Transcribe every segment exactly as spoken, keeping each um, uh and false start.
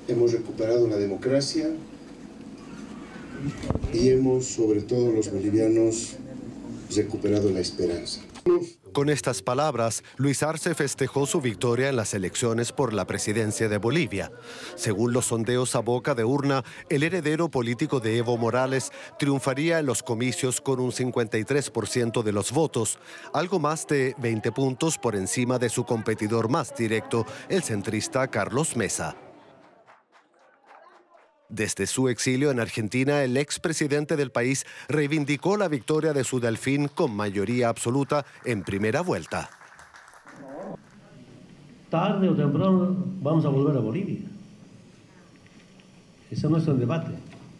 hemos recuperado la democracia y hemos, sobre todo los bolivianos, recuperado la esperanza. Con estas palabras, Luis Arce festejó su victoria en las elecciones por la presidencia de Bolivia. Según los sondeos a boca de urna, el heredero político de Evo Morales triunfaría en los comicios con un cincuenta y tres por ciento de los votos, algo más de veinte puntos por encima de su competidor más directo, el centrista Carlos Mesa. Desde su exilio en Argentina, el expresidente del país reivindicó la victoria de su delfín con mayoría absoluta en primera vuelta. Tarde o temprano vamos a volver a Bolivia. Ese no es el debate.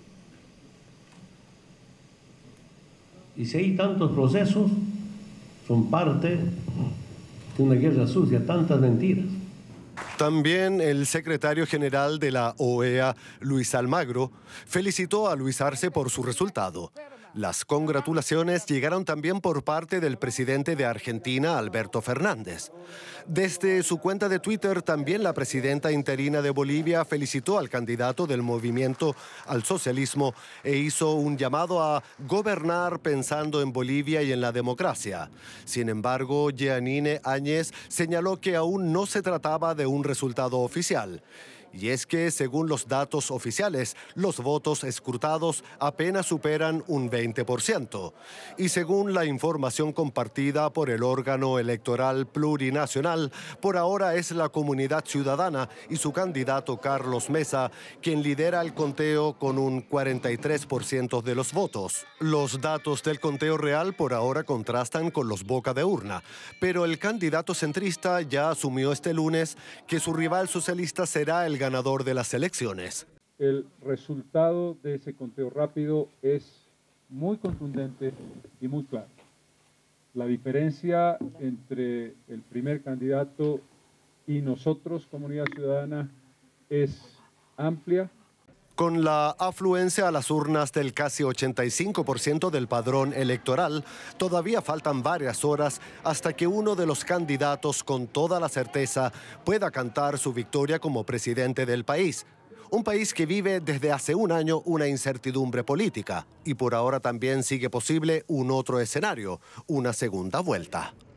Y si hay tantos procesos, son parte de una guerra sucia, tantas mentiras. También el secretario general de la O E A, Luis Almagro, felicitó a Luis Arce por su resultado. Las congratulaciones llegaron también por parte del presidente de Argentina, Alberto Fernández. Desde su cuenta de Twitter, también la presidenta interina de Bolivia felicitó al candidato del movimiento al socialismo e hizo un llamado a gobernar pensando en Bolivia y en la democracia. Sin embargo, Jeanine Áñez señaló que aún no se trataba de un resultado oficial. Y es que, según los datos oficiales, los votos escrutados apenas superan un veinte por ciento. Y según la información compartida por el órgano electoral plurinacional, por ahora es la Comunidad Ciudadana y su candidato Carlos Mesa quien lidera el conteo con un cuarenta y tres por ciento de los votos. Los datos del conteo real por ahora contrastan con los boca de urna, pero el candidato centrista ya asumió este lunes que su rival socialista será el ganador de las elecciones. El resultado de ese conteo rápido es muy contundente y muy claro. La diferencia entre el primer candidato y nosotros, Comunidad Ciudadana, es amplia. Con la afluencia a las urnas del casi ochenta y cinco por ciento del padrón electoral, todavía faltan varias horas hasta que uno de los candidatos con toda la certeza pueda cantar su victoria como presidente del país. Un país que vive desde hace un año una incertidumbre política y por ahora también sigue posible un otro escenario, una segunda vuelta.